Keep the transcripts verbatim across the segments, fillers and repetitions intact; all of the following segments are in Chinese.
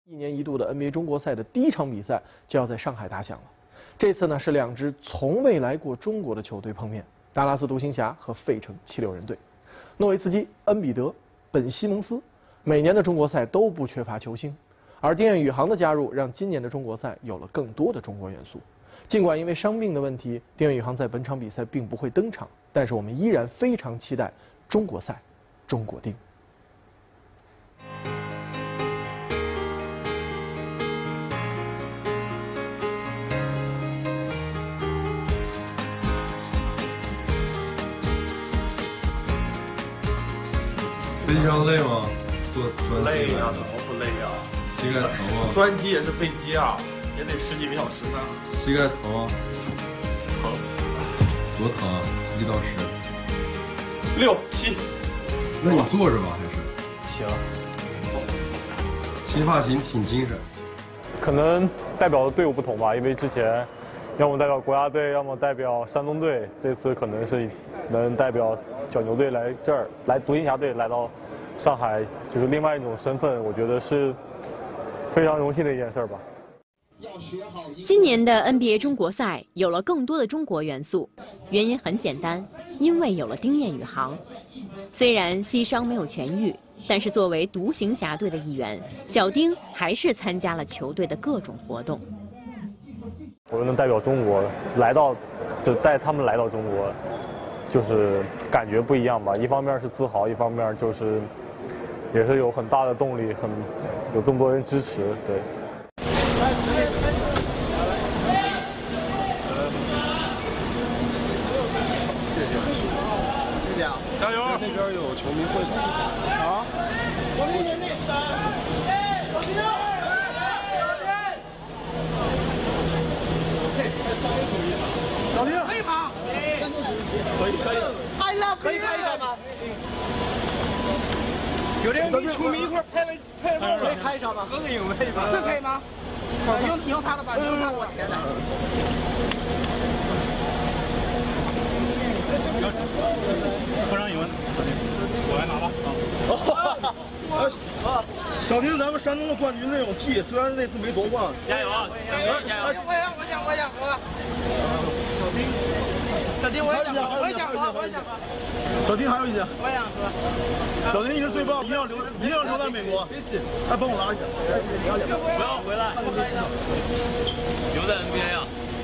一年一度的 N B A 中国赛的第一场比赛就要在上海打响了。这次呢是两支从未来过中国的球队碰面，达拉斯独行侠和费城七六人队。诺维茨基、恩比德、本西蒙斯，每年的中国赛都不缺乏球星，而丁彦雨航的加入让今年的中国赛有了更多的中国元素。尽管因为伤病的问题，丁彦雨航在本场比赛并不会登场，但是我们依然非常期待中国赛，中国丁。 非常累吗？坐专机累呀，怎么不累呀？ 膝盖疼吗？ 专机也是飞机啊，也得十几个小时呢。 膝盖疼吗？ 疼。 多疼啊？一到十。 六七。 那你坐着吧，还是？ 行。 新发型挺精神。 可能代表的队伍不同吧，因为之前要么代表国家队，要么代表山东队，这次可能是能代表小牛队来这儿，来独行侠队来到上海，就是另外一种身份，我觉得是非常荣幸的一件事吧。 今年的 N B A 中国赛有了更多的中国元素，原因很简单，因为有了丁彦雨航。虽然膝伤没有痊愈，但是作为独行侠队的一员，小丁还是参加了球队的各种活动。 我能代表中国来到，就带他们来到中国。 就是感觉不一样吧，一方面是自豪，一方面就是也是有很大的动力，很有这么多人支持，对。 谢谢，谢谢啊，加油！那边有球迷会啊。我们那边小丁，可以吗？ 可以可以，拍了可以拍一下吗？有点跟球迷一块拍了拍了，可以拍一下吗？合个影呗，这可以吗？你用你用他的吧，你用他的，我天哪！不让赢，我来拿吧。啊！小丁，咱们山东的冠军那种踢，虽然那次没夺冠，加油啊！加油加油！我想我想我想喝。小丁。 小丁，我也想喝，我也想喝，我也想喝。小丁还有一些，我也想喝。小丁，你是最棒，一定要留，一定要留在美国。别去，来帮我拉一下。不要回来，留在 N B A 啊。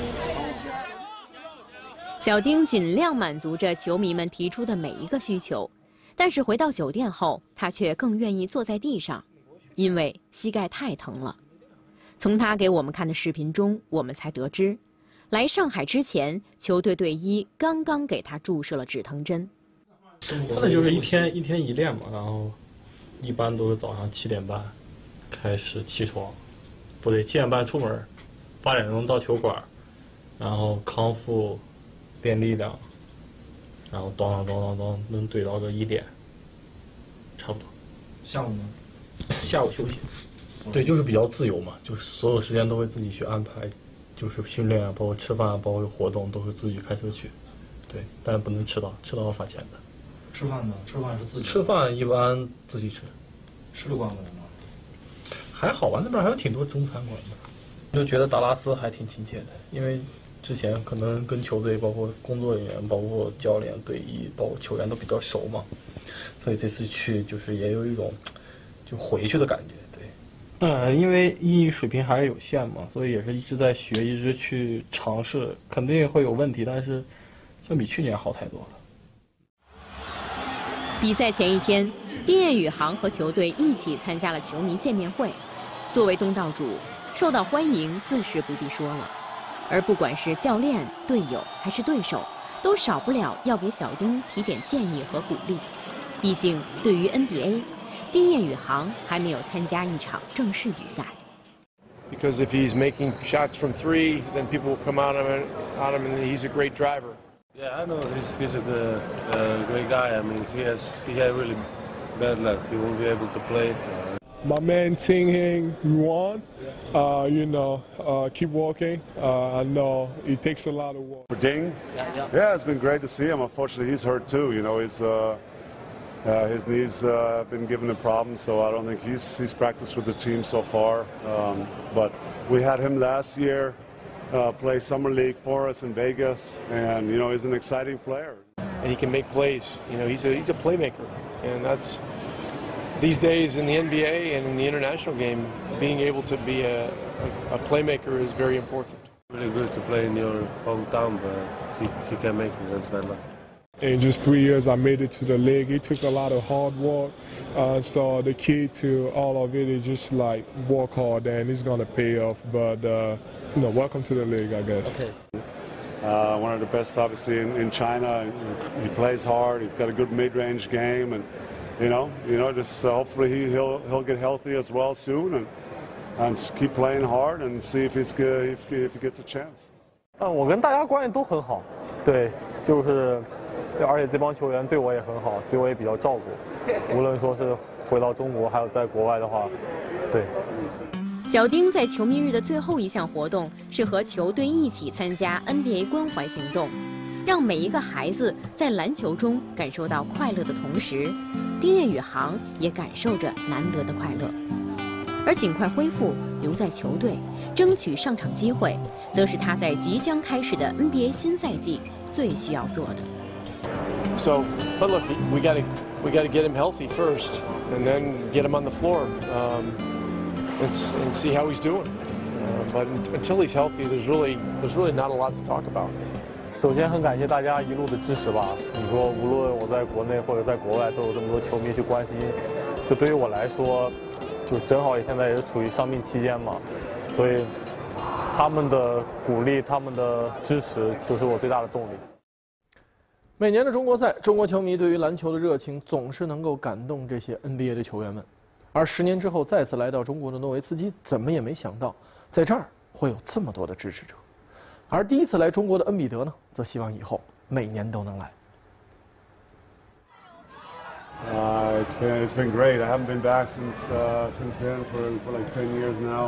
小丁尽量满足着球迷们提出的每一个需求，但是回到酒店后，他却更愿意坐在地上，因为膝盖太疼了。从他给我们看的视频中，我们才得知。 来上海之前，球队队医刚刚给他注射了止疼针。 那就是一天一天一练嘛，然后一般都是早上七点半开始起床，不对，七点半出门，八点钟到球馆，然后康复练力量，然后当当当当当能怼到个一点，差不多。 下午呢？ 下午休息。对，就是比较自由嘛，就是所有时间都会自己去安排。 就是训练啊，包括吃饭啊，包括活动，都是自己开车去，对，但是不能迟到，迟到要罚钱的。 吃饭呢？吃饭是自己。 吃饭一般自己吃。 吃得惯不惯吗？ 还好吧，那边还有挺多中餐馆的。就觉得达拉斯还挺亲切的，因为之前可能跟球队，包括工作人员，包括教练、队医，包括球员都比较熟嘛，所以这次去就是也有一种就回去的感觉。 嗯，因为英语水平还是有限嘛，所以也是一直在学，一直去尝试，肯定会有问题，但是相比去年好太多了。 比赛前一天，丁彦雨航和球队一起参加了球迷见面会。作为东道主，受到欢迎自是不必说了，而不管是教练、队友还是对手，都少不了要给小丁提点建议和鼓励。毕竟，对于 N B A。 丁彦雨航还没有参加一场正式比赛。 Because if he's making shots from three, then people will come out of him, out of him, and he's a great driver. Yeah, I know he's he's a good, uh, great guy. I mean, if he has he had really bad luck, he won't be able to play. My man Ting Hing Yuan, uh, you know, uh, keep walking. Uh, I know it takes a lot of work. For Ding? Yeah, yeah. Yeah, it's been great to see him. Unfortunately, he's hurt too. You know, he's. Uh, Uh, his knees uh, have been giving him problems, so I don't think he's he's practiced with the team so far. Um, but we had him last year uh, play summer league for us in Vegas, and you know he's an exciting player. And he can make plays. You know, he's a he's a playmaker, and that's these days in the N B A and in the international game, being able to be a, a, a playmaker is very important. Really good to play in your hometown, but he, he can make it. That's bad luck. In just three years, I made it to the league. It took a lot of hard work. Uh, so the key to all of it is just like work hard, and it's gonna pay off. But uh, you know, welcome to the league, I guess. Okay. Uh, one of the best, obviously, in, in China. He plays hard. He's got a good mid-range game, and you know, you know, just uh, hopefully he, he'll he'll get healthy as well soon, and and keep playing hard and see if he's good, if if he gets a chance. 嗯，我跟大家关系都很好，对，就是，而且这帮球员对我也很好，对我也比较照顾。无论说是回到中国，还有在国外的话，对。 小丁在球迷日的最后一项活动是和球队一起参加 N B A 关怀行动，让每一个孩子在篮球中感受到快乐的同时，丁彦雨航也感受着难得的快乐。而尽快恢复，留在球队，争取上场机会，则是他在即将开始的 N B A 新赛季最需要做的。 So, but look, we got to we got to get him healthy first, and then get him on the floor, um, and, and see how he's doing. Uh, but until he's healthy, there's really there's really not a lot to talk about. 首先很感谢大家一路的支持吧。你说无论我在国内或者在国外，都有这么多球迷去关心，就对于我来说。 就正好也现在也是处于伤病期间嘛，所以他们的鼓励、他们的支持就是我最大的动力。 每年的中国赛，中国球迷对于篮球的热情总是能够感动这些 N B A 的球员们。而十年之后再次来到中国的诺维茨基，怎么也没想到在这儿会有这么多的支持者。而第一次来中国的恩比德呢，则希望以后每年都能来。 Uh, it's been it's been great. I haven't been back since uh, since then for, for like ten years now.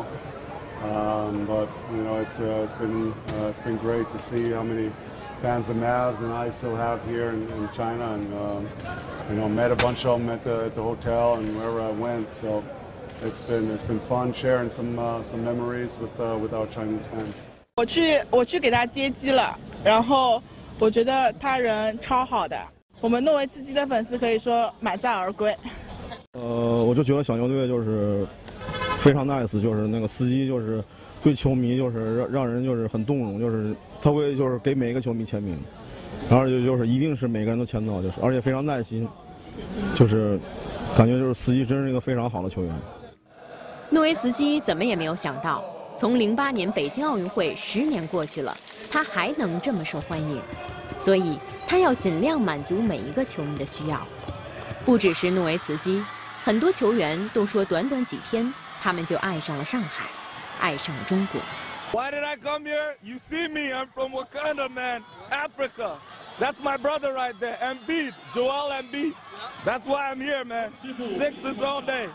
Um, but you know it's uh, it's been uh, it's been great to see how many fans the Mavs and I still have here in, in China, and um, you know met a bunch of them at the at the hotel and wherever I went. So it's been it's been fun sharing some uh, some memories with uh, with our Chinese fans. 我去我去给他接机了，然后我觉得他人超好的。 我们诺维茨基的粉丝可以说满载而归。 呃，我就觉得小牛队就是非常 nice， 就是那个司机就是对球迷就是让让人就是很动容，就是他会就是给每一个球迷签名，然后就就是一定是每个人都签到，就是而且非常耐心，就是感觉就是司机真是一个非常好的球员。 诺维茨基怎么也没有想到，从零八年北京奥运会十年过去了，他还能这么受欢迎。 所以，他要尽量满足每一个球迷的需要，不只是诺维茨基，很多球员都说，短短几天，他们就爱上了上海，爱上了中国。 Why did I come here? You see me? I'm from Wakanda, man. Africa. That's my brother right there, Embiid, Joel Embiid. That's why I'm here, man. Sixers all day.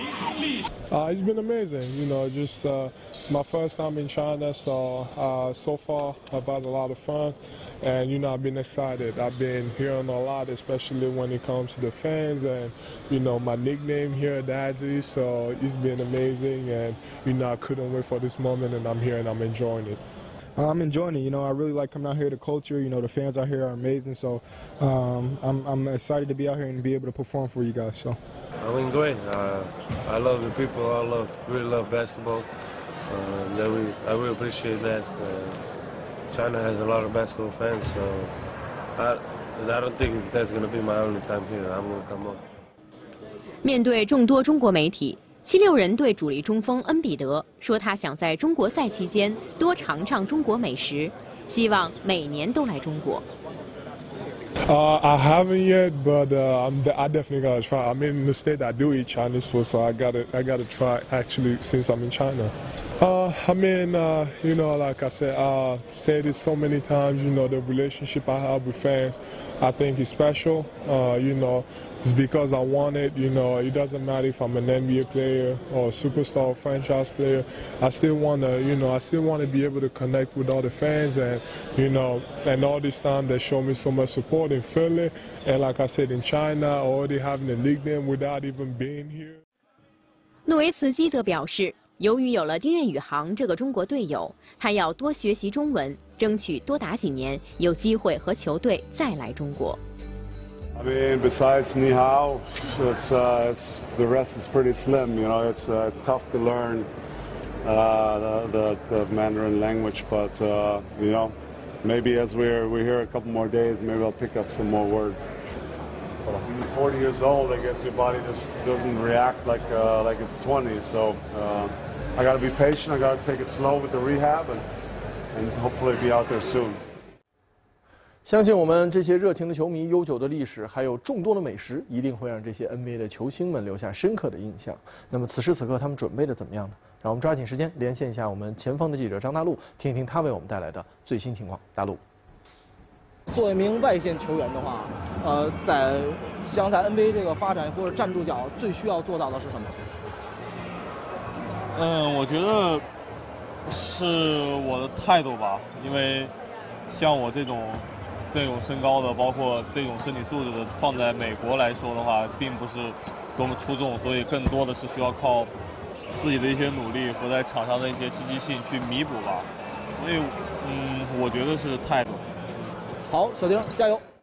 Uh, it's been amazing, you know, just uh, it's my first time in China, so uh, so far I've had a lot of fun, and you know, I've been excited. I've been hearing a lot, especially when it comes to the fans, and you know, my nickname here, Daddy, so it's been amazing, and you know, I couldn't wait for this moment, and I'm here and I'm enjoying it. I'm enjoying it. You know, I really like coming out here. The culture, you know, the fans out here are amazing. So um, I'm, I'm excited to be out here and be able to perform for you guys. So I mean, great. Uh, I love the people. I love, really love basketball. Uh, that we, I really appreciate that. Uh, China has a lot of basketball fans, so I, I don't think that's going to be my only time here. I'm going to come up. 面对众多中国媒体。 七六人队主力中锋恩比德说：“他想在中国赛期间多尝尝中国美食，希望每年都来中国。” Uh, I haven't yet, but uh, I'm de I definitely gotta try. I mean, in the state I do eat Chinese food, so I gotta I gotta try actually since I'm in China. Uh, I mean, uh, you know, like I said, I uh, said it so many times. You know, the relationship I have with fans, I think is special. Uh, you know, It's because I want it. You know, it doesn't matter if I'm an N B A player or a superstar or franchise player. I still want to, you know, I still want to be able to connect with all the fans and, you know, and all this time they show me so much support in Philly. And like I said, in China, already having a league them without even being here. 诺维茨基则表示，由于有了丁彦雨航这个中国队友，他要多学习中文，争取多打几年，有机会和球队再来中国。 I mean, besides Ni Hao, it's, uh, it's, the rest is pretty slim. You know, it's, uh, it's tough to learn uh, the, the, the Mandarin language, but uh, you know, maybe as we're we're here a couple more days, maybe I'll pick up some more words. When you're forty years old, I guess your body just doesn't react like uh, like it's twenty. So uh, I got to be patient. I got to take it slow with the rehab, and and hopefully be out there soon. 相信我们这些热情的球迷、悠久的历史，还有众多的美食，一定会让这些 N B A 的球星们留下深刻的印象。那么此时此刻，他们准备的怎么样呢？让我们抓紧时间连线一下我们前方的记者张大陆，听一听他为我们带来的最新情况。大陆， 作为一名外线球员的话，呃，在想在 N B A 这个发展或者站住脚，最需要做到的是什么？ 嗯，我觉得是我的态度吧，因为像我这种。 这种身高的，包括这种身体素质的，放在美国来说的话，并不是多么出众，所以更多的是需要靠自己的一些努力和在场上的一些积极性去弥补吧。所以，嗯，我觉得是态度。 好，小丁加油！